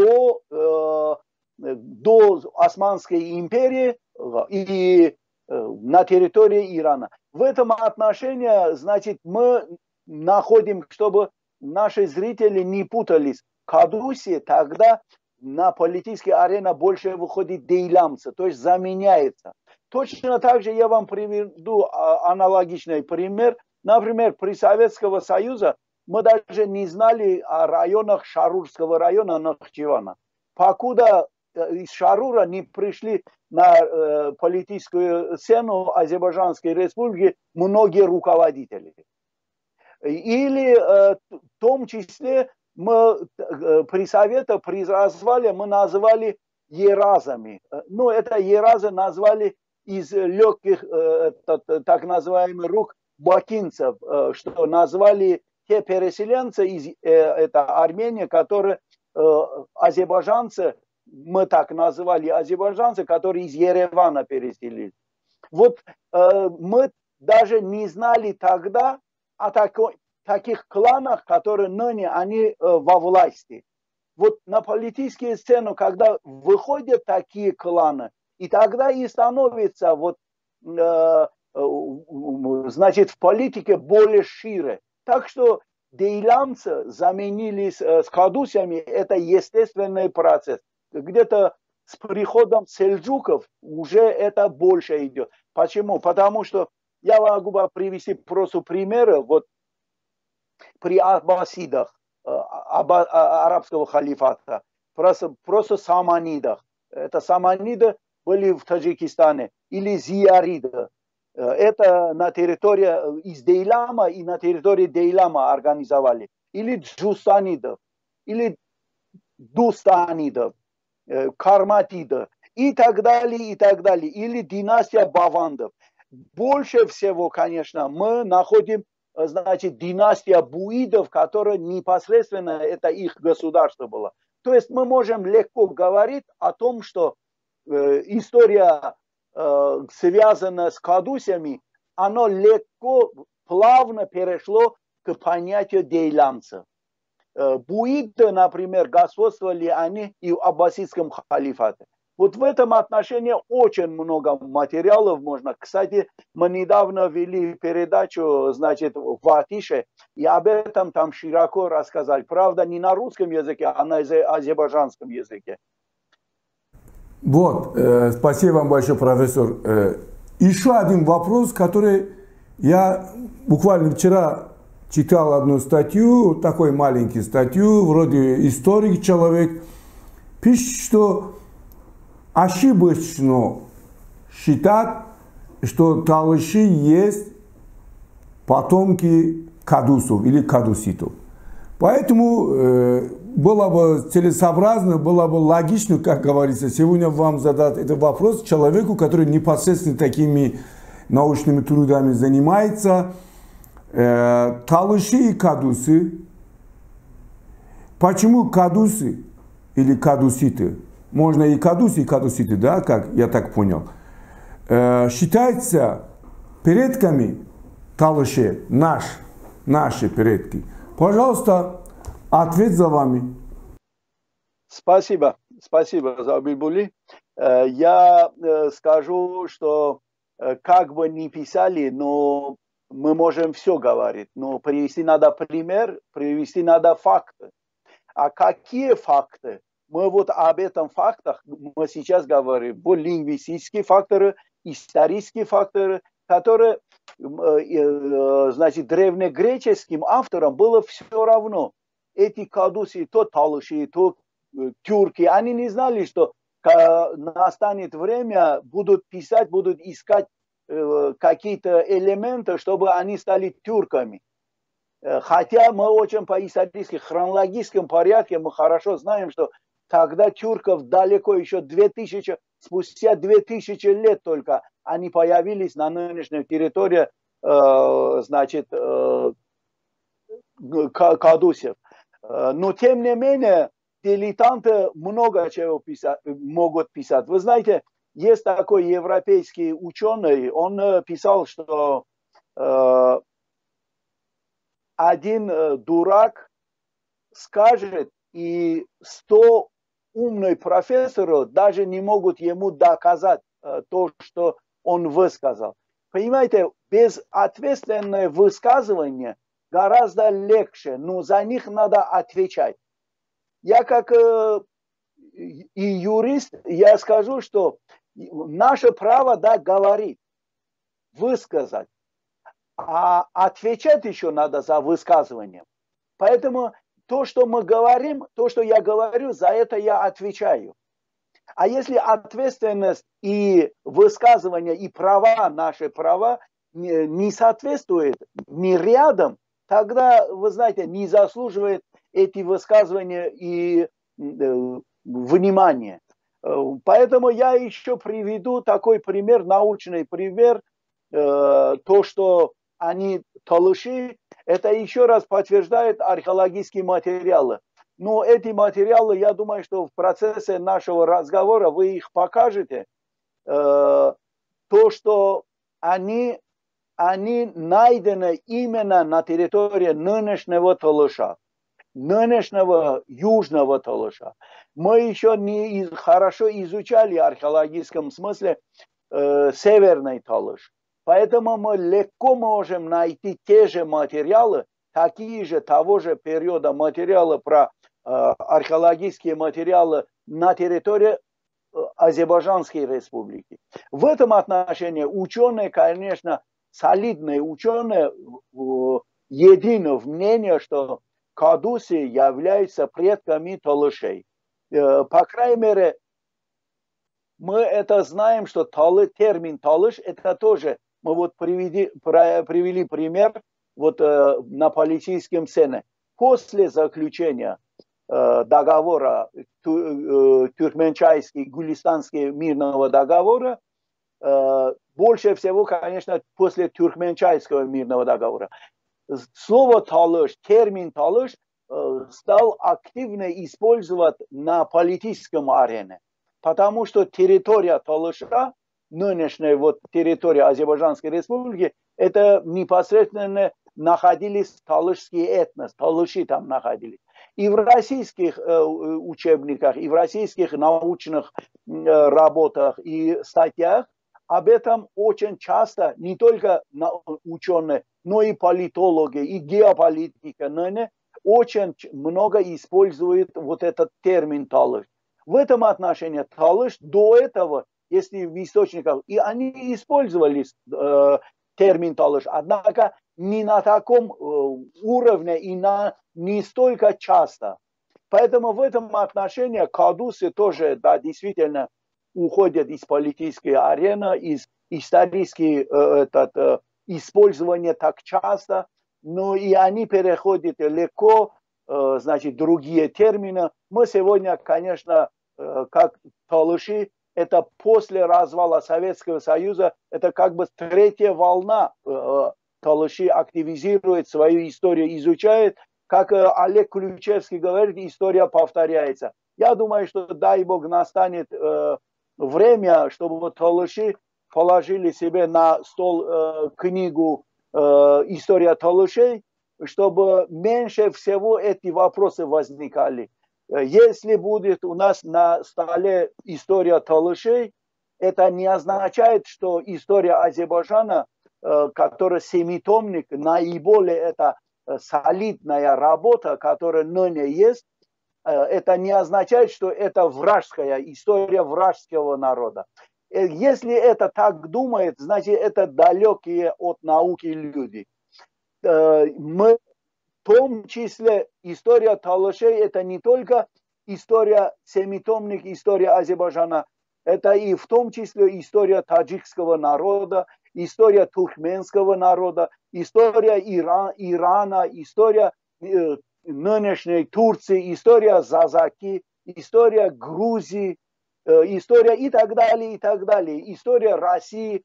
Османской империи и на территории Ирана. В этом отношении, значит, мы находим, чтобы наши зрители не путались. Кадуси тогда на политической арене больше выходит дейлямцы, то есть заменяется. Точно так же я вам приведу аналогичный пример. Например, при Советском Союзе мы даже не знали о районах Шарурского района Нахчевана. Покуда из Шарура не пришли на политическую сцену Азербайджанской республики многие руководители. Или в том числе мы при Совете, при развале мы назвали еразами. Ну, это еразы назвали из легких, так называемых, рук бакинцев, что назвали те переселенцы из Армении, которые азербайджанцы, мы так называли азербайджанцы, которые из Еревана переселились. Вот мы даже не знали тогда о таких кланах, которые ныне они во власти. Вот на политическую сцену, когда выходят такие кланы, и тогда и становится вот, значит, в политике более шире. Так что дейлямцы заменились с кадусями, это естественный процесс. Где-то с приходом сельджуков уже это больше идет. Почему? Потому что я могу привести просто примеры. Вот при аббасидах арабского халифата, просто саманидах. Это саманиды были в Таджикистане. Или зияриды. Это на территории из Дейляма и на территории Дейляма организовали. Или Джусанидов, или Дустанидов, Карматидов и так далее, и так далее. Или династия Бавандов. Больше всего, конечно, мы находим, значит, династия Буидов, которая непосредственно это их государство было. То есть мы можем легко говорить о том, что история, связанная с кадусями, она легко, плавно перешло к понятию дейлямцев. Буиды, например, господствовали они и в аббасидском халифате. Вот в этом отношении очень много материалов можно. Кстати, мы недавно вели передачу, значит, в Афише, и об этом там широко рассказали. Правда, не на русском языке, а на азербайджанском языке. Вот, спасибо вам большое, профессор. Еще один вопрос, который я буквально вчера читал одну статью, такой маленькую статью, вроде историк человек, пишет, что ошибочно считать, что талыши есть потомки кадусов или кадуситов. Поэтому было бы целесообразно, было бы логично, как говорится, сегодня вам задать этот вопрос человеку, который непосредственно такими научными трудами занимается. Талыши и кадусы. Почему кадусы или кадуситы? Можно и кадусы, и кадуситы, да, как я так понял. Считаются предками талыши, наши предки. Пожалуйста, ответ за вами. Спасибо за Бибули. Я скажу, что как бы ни писали, но мы можем все говорить. Но привести надо пример, привести надо факты. А какие факты? Мы вот об этом фактах мы сейчас говорим. Вот лингвистические факторы, исторические факторы, которые, значит, древнегреческим авторам было все равно. Эти кадусы, то талыши, то тюрки, они не знали, что настанет время, будут писать, будут искать какие-то элементы, чтобы они стали тюрками. Хотя мы очень по исторически, хронологическом порядке мы хорошо знаем, что тогда тюрков далеко, еще спустя 2000 лет только они появились на нынешней территории, значит, кадусев. Но тем не менее, дилетанты много чего могут писать. Вы знаете, есть такой европейский ученый, он писал, что один дурак скажет, и 100 умных профессоров даже не могут ему доказать то, что он высказал. Понимаете, безответственное высказывание гораздо легче, но за них надо отвечать. Я как и юрист, я скажу, что наше право, да, говорить, высказать, а отвечать еще надо за высказывание. Поэтому то, что мы говорим, то, что я говорю, за это я отвечаю. А если ответственность и высказывание, и права, наши права, не соответствуют, не рядом, тогда, вы знаете, не заслуживает эти высказывания и внимания. Поэтому я еще приведу такой пример, научный пример, то, что они талыши, это еще раз подтверждает археологические материалы. Но эти материалы, я думаю, что в процессе нашего разговора вы их покажете. То, что они найдены именно на территории нынешнего Талыша, нынешнего Южного Талыша. Мы еще не хорошо изучали в археологическом смысле Северный Талыш. Поэтому мы легко можем найти те же материалы, такие же того же периода материалы про археологические материалы на территории Азербайджанской республики. В этом отношении ученые, конечно, солидные ученые, едины в мнении, что кадусы являются предками талышей. По крайней мере, мы это знаем, что термин талыш это тоже Мы вот привели пример вот на политическом сцене. После заключения договора Тюркменчайский-Гулистанский мирного договора, больше всего, конечно, после Тюркменчайского мирного договора, слово «талыш», термин «талыш» стал активно использовать на политическом арене, потому что территория Талыша, нынешняя вот территория Азербайджанской республики, это непосредственно находились талышские этнос, талыши там находились. И в российских учебниках, и в российских научных работах и статьях об этом очень часто не только ученые, но и политологи, и геополитика ныне очень много используют вот этот термин «талыш». В этом отношении «талыш» до этого, если в источниках, и они использовали термин «талыш», однако не на таком уровне и не столько часто. Поэтому в этом отношении кадусы тоже, да, действительно уходят из политической арены, из исторического использования так часто, но и они переходят легко, значит, другие термины. Мы сегодня, конечно, как талыши, это после развала Советского Союза, это как бы третья волна талыши активизирует свою историю, изучает. Как Олег Ключевский говорит, история повторяется. Я думаю, что, дай Бог, настанет время, чтобы талыши положили себе на стол книгу «История талышей», чтобы меньше всего эти вопросы возникали. Если будет у нас на столе история талышей, это не означает, что история Азербайджана, которая семитомник, наиболее это солидная работа, которая ныне есть, это не означает, что это вражеская история вражеского народа. Если это так думает, значит, это далекие от науки люди. Мы, в том числе, история талышей, это не только история семитомник, история Азербайджана, это и в том числе история таджикского народа, история туркменского народа, история Ирана, история нынешней Турции, история Зазаки, история Грузии, история и так далее, и так далее. История России.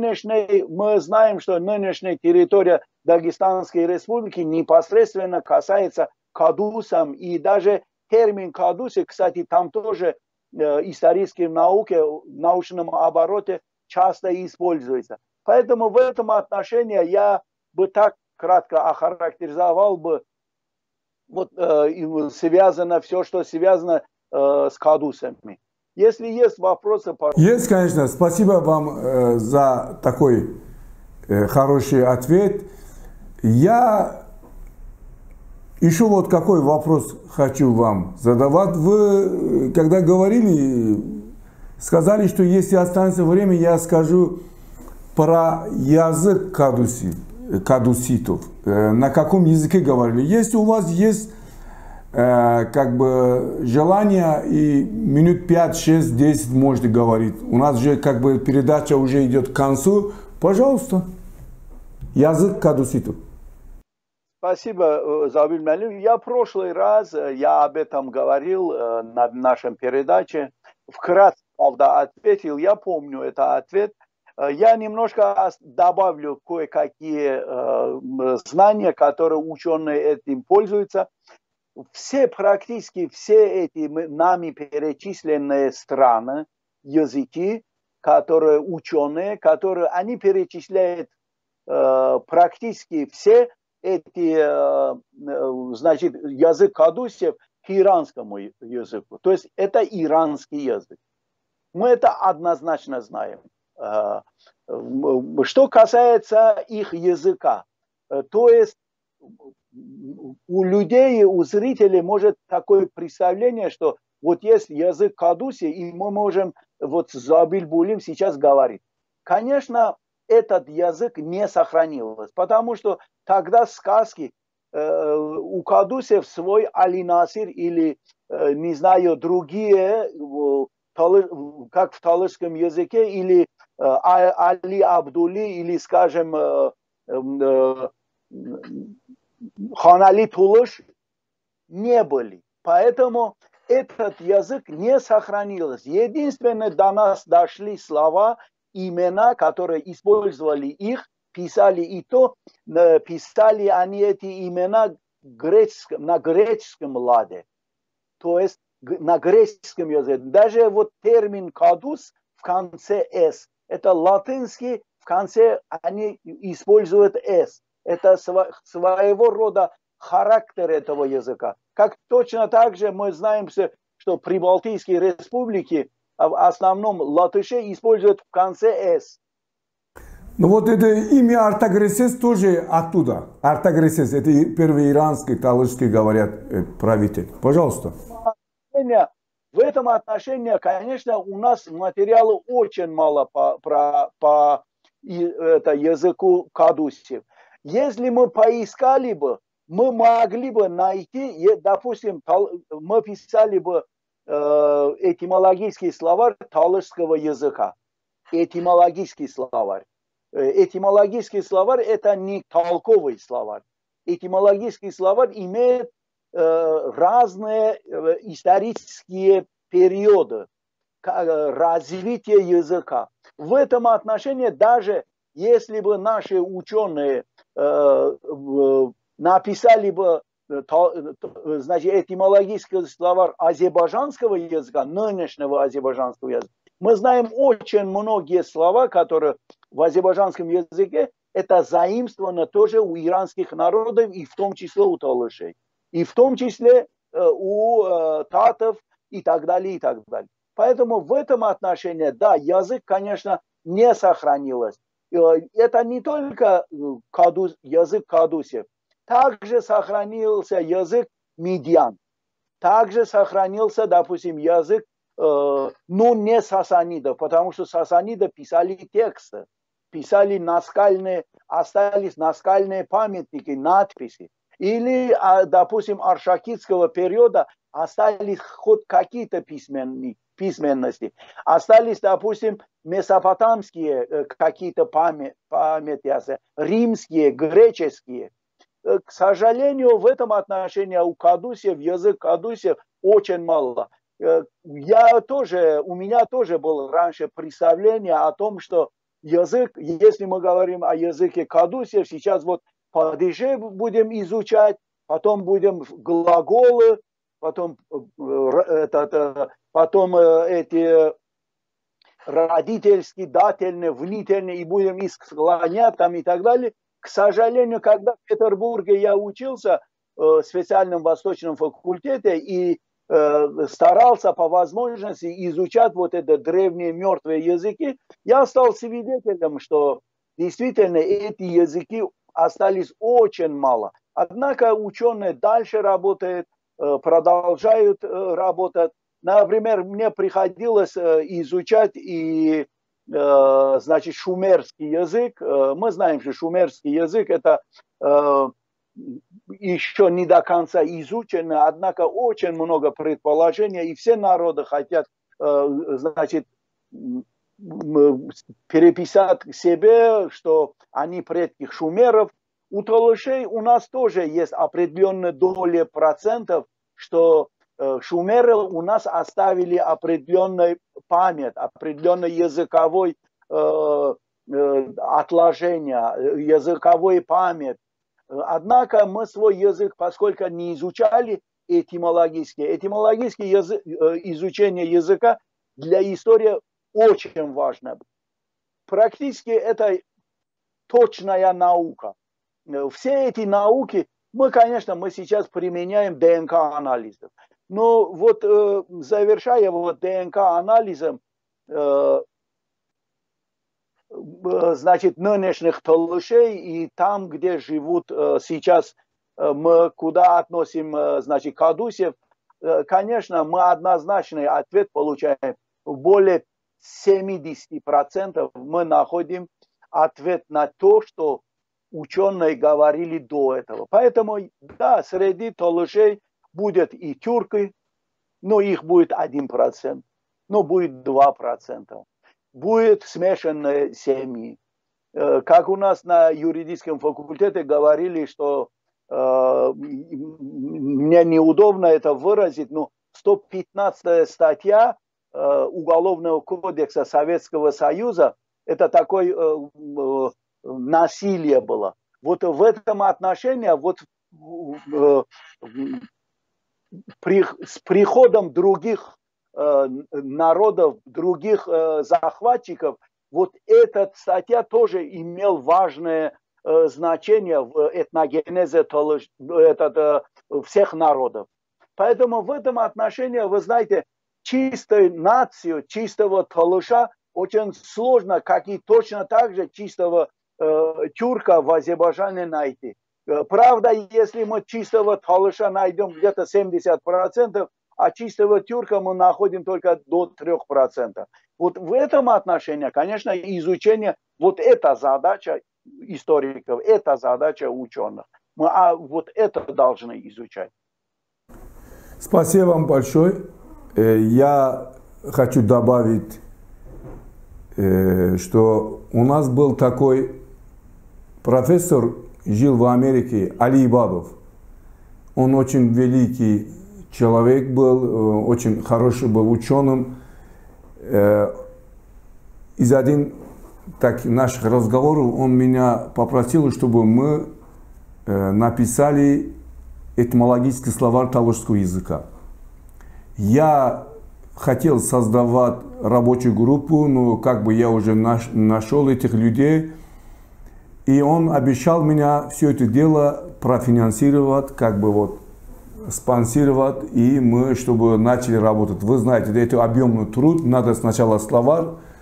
Мы знаем, что нынешняя территория Дагестанской республики непосредственно касается кадусам. И даже термин кадусы, кстати, там тоже исторической науке, в научном обороте часто используется. Поэтому в этом отношении я бы так кратко охарактеризовал бы вот связано все, что связано с кадусами. Если есть вопросы... Есть, конечно. Спасибо вам за такой хороший ответ. Я еще вот какой вопрос хочу вам задавать. Вы, когда говорили, сказали, что если останется время, я скажу про язык кадуситов. На каком языке говорили. Если у вас есть как бы желание и минут 5, 6, 10 можете говорить. У нас же как бы передача уже идет к концу. Пожалуйста. Язык кадуситов. Спасибо, Забил Мелим. Я в прошлый раз об этом говорил на нашем передаче. Вкратце, правда, ответил. Я помню этот ответ. Я немножко добавлю кое-какие знания, которые ученые этим пользуются. Практически все эти нами перечисленные страны, языки, которые ученые, которые они перечисляют практически все эти, значит, язык кадусев к иранскому языку. То есть это иранский язык. Мы это однозначно знаем. Что касается их языка, то есть у людей, у зрителей может такое представление, что вот есть язык кадуси, и мы можем вот с Забильбулем сейчас говорить. Конечно, этот язык не сохранился, потому что тогда сказки у кадусев свой Али-Насир или, не знаю, другие, как в талышском языке, или Али Абдули или, скажем, Ханали Тулыш не были. Поэтому этот язык не сохранился. Единственное, до нас дошли слова, имена, которые использовали их, писали и то, писали они эти имена на греческом ладе. То есть на греческом языке. Даже вот термин «кадус» в конце «с». Это латинский, в конце они используют «с». Это своего рода характер этого языка. Как точно так же мы знаем, что прибалтийские республики в основном латыши используют в конце «с». Ну вот это имя Артагресес тоже оттуда. Артагресес, это первый иранский, талышский говорят правитель. Пожалуйста. В этом отношении, конечно, у нас материала очень мало по языку кадусев. Если мы поискали бы, мы могли бы найти, допустим, мы писали бы этимологический словарь талышского языка. Этимологический словарь. Этимологический словарь – это не толковый словарь. Этимологический словарь имеет разные исторические периоды развития языка. В этом отношении, даже если бы наши ученые написали бы, значит, этимологический словарь азербайджанского языка, нынешнего азербайджанского языка, мы знаем очень многие слова, которые в азербайджанском языке это заимствовано тоже у иранских народов, и в том числе у талышей, и в том числе у татов и так далее, и так далее. Поэтому в этом отношении, да, язык, конечно, не сохранился. Это не только язык кадусев, также сохранился язык медьян, также сохранился, допустим, язык, ну, не сасанидов, потому что сасаниды писали тексты, писали наскальные, остались наскальные памятники, надписи. Или, допустим, аршакидского периода остались хоть какие-то письменности. Остались, допустим, месопотамские какие-то памяти, римские, греческие. К сожалению, в этом отношении у кадусев, язык кадусев очень мало. У меня тоже было раньше представление о том, что язык, если мы говорим о языке кадусев, сейчас вот падеже будем изучать, потом будем глаголы, потом эти родительские, дательные, внительные, и будем их склонять там и так далее. К сожалению, когда в Петербурге я учился в специальном восточном факультете и старался по возможности изучать вот эти древние мертвые языки, я стал свидетелем, что действительно эти языки остались очень мало. Однако ученые дальше работают, продолжают работать. Например, мне приходилось изучать и, значит, шумерский язык. Мы знаем, что шумерский язык это еще не до конца изучено, однако очень много предположений, и все народы хотят, значит, переписать к себе, что они предки шумеров. У талышей у нас тоже есть определенная доля процентов, что шумеры у нас оставили определенную память, определенное языковое отложение, языковую память. Однако мы свой язык, поскольку не изучали этимологически изучение языка для истории очень важно. Практически это точная наука. Все эти науки, мы сейчас применяем ДНК-анализом. Но вот завершая вот ДНК-анализом, значит, нынешних талышей и там, где живут сейчас, мы куда относим, значит, кадусев, конечно, мы однозначный ответ получаем. Более 70% мы находим ответ на то, что ученые говорили до этого. Поэтому, да, среди талышей будет и тюрки, но их будет 1%, но будет 2%. будет смешанные семьи. Как у нас на юридическом факультете говорили, что мне неудобно это выразить, но 115 статья Уголовного кодекса Советского Союза, это такое насилие было. Вот в этом отношении, вот с приходом других народов, других захватчиков, вот эта статья тоже имела важное значение в этногенезе всех народов. Поэтому в этом отношении, вы знаете, чистую нацию, чистого талыша очень сложно, как и точно так же чистого тюрка в Азербайджане найти. Правда, если мы чистого талыша найдем где-то 70%, а чистого тюрка мы находим только до 3%. Вот в этом отношении, конечно, изучение, вот эта задача историков, это задача ученых. Мы вот это должны изучать. Спасибо вам большое. Я хочу добавить, что у нас был такой профессор, жил в Америке, Али Ибадов. Он очень великий человек был, очень хороший был ученым. Из один наших разговоров он меня попросил, чтобы мы написали этимологический словарь талышского языка. Я хотел создавать рабочую группу, но как бы я уже нашел этих людей, и он обещал меня все это дело профинансировать, как бы вот спонсировать, и мы, чтобы начали работать. Вы знаете, это объемный труд, надо сначала словарь,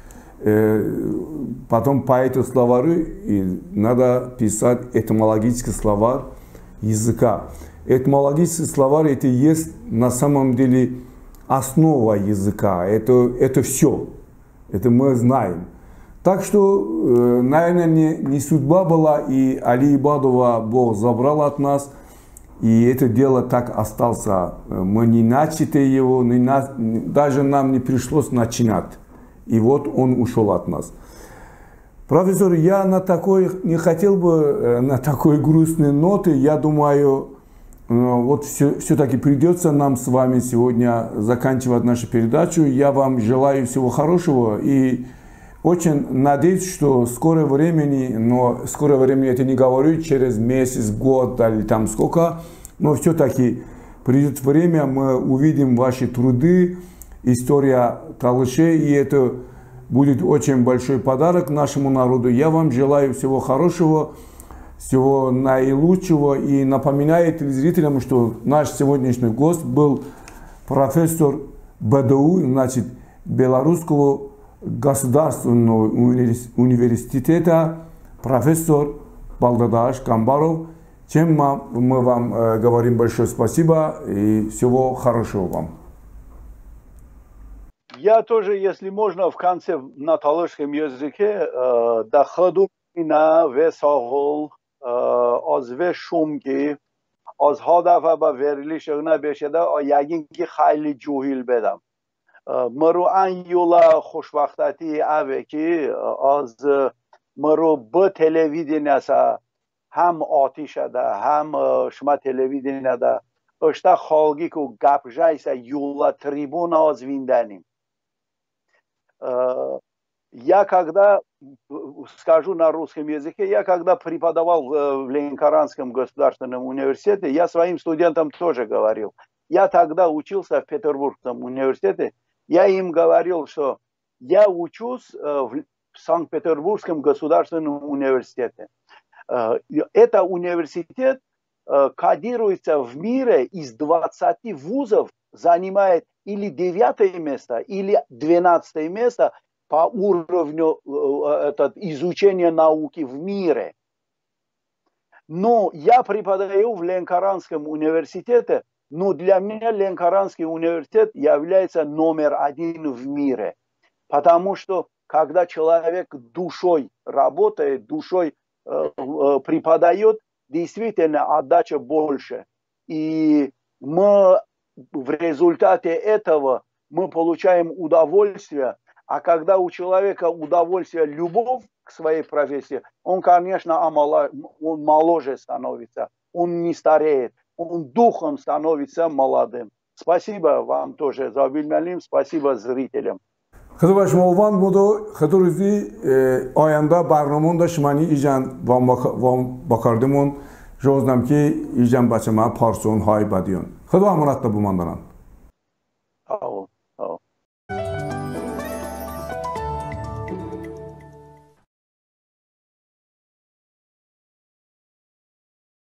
потом по этому словарю и надо писать этимологический словарь языка. Этимологический словарь это есть на самом деле основа языка, это все, это мы знаем. Так что, наверное, не судьба была, и Али Ибадова Бог забрал от нас, и это дело так осталось. Мы не начали его, даже нам не пришлось начинать. И вот он ушел от нас. Профессор, я не хотел бы на такой грустной ноте, я думаю, вот все-таки придется нам с вами сегодня заканчивать нашу передачу. Я вам желаю всего хорошего и очень надеюсь, что в скором времени, но в скором времени это не говорю, через месяц, год или там сколько, но все-таки придет время, мы увидим ваши труды, история талышей, и это будет очень большой подарок нашему народу. Я вам желаю всего хорошего, всего наилучшего, и напоминаю телезрителям, что наш сегодняшний гость был профессор БДУ, значит, Белорусского государственного университета, профессор Балдадаш Камбаров, чем мы вам говорим большое спасибо и всего хорошего вам. Я тоже, если можно, в конце на талышском языке доходу на весогол озве шумки از هدف و ورلیش اغنا بشده یگین که خیلی جوهیل بدم مرو ان یولا خوشبختتی اوه که از مرو به تلویزیون هم آتیش ده هم شما تلویزیون ده اشتا خالگی که گپ جایسه یولا трибун از винданим. Я когда, скажу на русском языке, я когда преподавал в Ленинском государственном университете, я своим студентам тоже говорил. Я тогда учился в Петербургском университете, я им говорил, что я учусь в Санкт-Петербургском государственном университете. Это университет кодируется в мире из 20 вузов, занимает или 9 место, или 12 место по уровню изучения науки в мире. Но я преподаю в Ленкоранском университете, но для меня Ленкоранский университет является номер 1 в мире. Потому что когда человек душой работает, душой преподает, действительно отдача больше. И мы в результате этого мы получаем удовольствие А когда у человека удовольствие, любовь к своей профессии, он, конечно, он моложе становится, он не стареет, он духом становится молодым. Спасибо вам тоже за bilmeliyim, спасибо зрителям. Xidmət şuma olan budur. Xidmətli ayanda barnamun da şimani ijan vam bakardımun. Joznam ki ijan başıma parson hay badiyon. Xidmət muratla bu mandanan. Sağ olun.